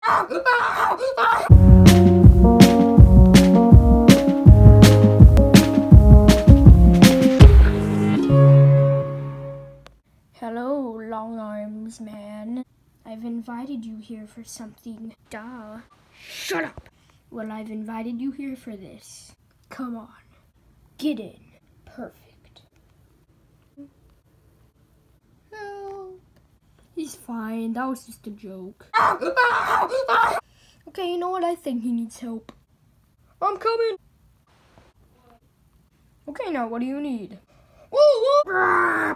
Hello, long arms man. I've invited you here for something. Duh. Shut up! Well, I've invited you here for this. Come on. Get in. Perfect. No. He's fine. That was just a joke. Okay, you know what? I think he needs help. I'm coming. Okay, now what do you need?